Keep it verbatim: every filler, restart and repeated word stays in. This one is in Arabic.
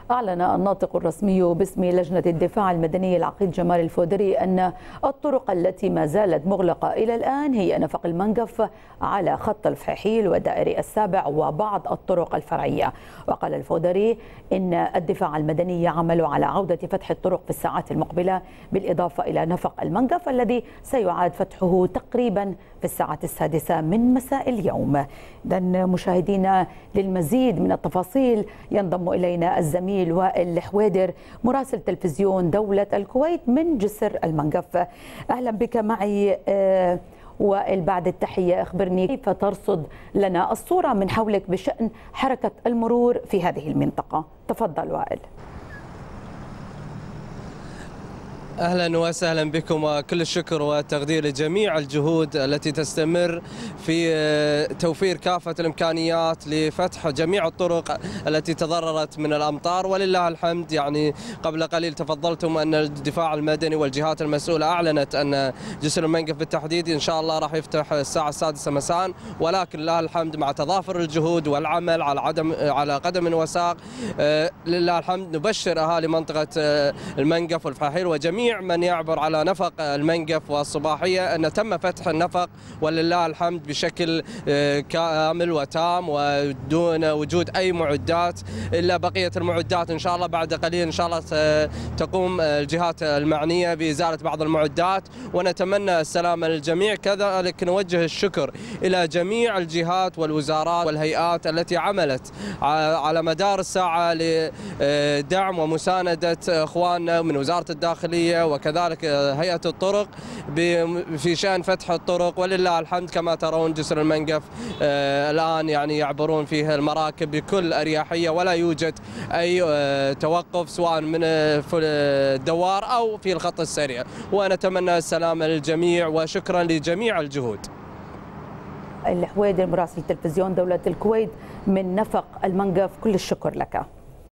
أعلن الناطق الرسمي باسم لجنة الدفاع المدني العقيد جمال الفودري أن الطرق التي ما زالت مغلقة إلى الآن هي نفق المنقف على خط الفحيحيل والدائري السابع وبعض الطرق الفرعية. وقال الفودري إن الدفاع المدني يعمل على عودة فتح الطرق في الساعات المقبلة، بالإضافة إلى نفق المنقف الذي سيعاد فتحه تقريبا في الساعة السادسة من مساء اليوم. إذن مشاهدينا، للمزيد من التفاصيل ينضم إلينا الزميل وائل الحويدر مراسل تلفزيون دولة الكويت من جسر المنقف. أهلا بك معي وائل. بعد التحية، أخبرني كيف ترصد لنا الصورة من حولك بشأن حركة المرور في هذه المنطقة؟ تفضل وائل. أهلا وسهلا بكم، وكل الشكر والتقدير لجميع الجهود التي تستمر في توفير كافة الإمكانيات لفتح جميع الطرق التي تضررت من الأمطار، ولله الحمد. يعني قبل قليل تفضلتم أن الدفاع المدني والجهات المسؤولة أعلنت أن جسر المنقف بالتحديد إن شاء الله راح يفتح الساعة السادسة مساء، ولكن لله الحمد مع تضافر الجهود والعمل على عدم على قدم وساق لله الحمد نبشر أهالي منطقة المنقف والفحيحيل وجميع من يعبر على نفق المنقف والصباحية أن تم فتح النفق ولله الحمد بشكل كامل وتام ودون وجود أي معدات، إلا بقية المعدات إن شاء الله بعد قليل إن شاء الله تقوم الجهات المعنية بإزالة بعض المعدات، ونتمنى السلامة للجميع. كذلك نوجه الشكر إلى جميع الجهات والوزارات والهيئات التي عملت على مدار الساعة لدعم ومساندة إخواننا من وزارة الداخلية وكذلك هيئة الطرق في شأن فتح الطرق، ولله الحمد. كما ترون جسر المنقف الآن يعني يعبرون فيه المراكب بكل أريحية، ولا يوجد أي توقف سواء من الدوار أو في الخط السريع، ونتمنى السلامة للجميع وشكرا لجميع الجهود. الحويدر مراسل تلفزيون دولة الكويت من نفق المنقف، كل الشكر لك.